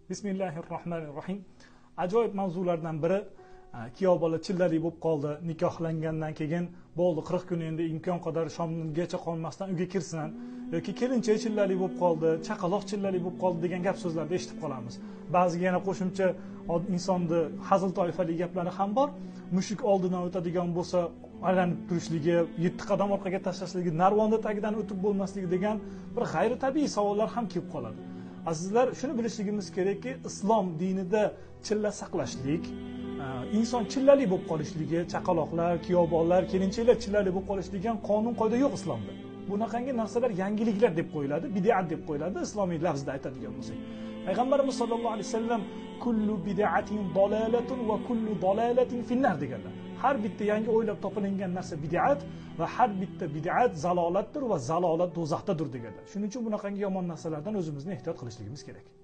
Bismillahirrohmanirrohim. Ajoyib mavzulardan biri kuyov bola chillali bo'lib qoldi, nikohlangandan keyin bo'ldi 40 kun endi imkon qadar shomgacha qolmasdan uyga kirsin yoki kelinchak chillali bo'lib qoldi, chaqaloq chillali bo'lib qoldi degan gap so'zlarni eshitib qolamiz. Ba'ziga yana qo'shimcha insonni hazil toifali gaplari ham bor. Mushuk oldidan o'tadigan bo'lsa, aylanib turishligi, 7 qadam orqaga tashlashligi, narvonda tagidan o'tib bo'lmasligi degan bir g'ayri tabiiy savollar ham kelib qoladi. Azizlar, shuni bilishligimiz kerakki, islom dinida chilla saqlashlik, inson chillali bo'lib qolishligi, chaqaloqlar, kuyovbonlar, kelinchaklar chillali bo'lib qolish degan qonun qoida yo'q islomda. Bunaqangi narsalar yangiliklar deb qo'yiladi, bid'at deb qo'yiladi islomiy lafzda aytadigan bo'lsak. Payg'ambarimiz sollallohu alayhi vasallam kullu bid'atin dalalatun va kullu dalalatin finnar deganlar. Har bitta yangi o'ylab topilingan narsa bid'at va har bitta bid'at zalolatdir va zalolat do'zaxdadir deganlar. Shuning uchun bunaqangi yomon narsalardan o'zimizni ehtiyot qilishligimiz kerak.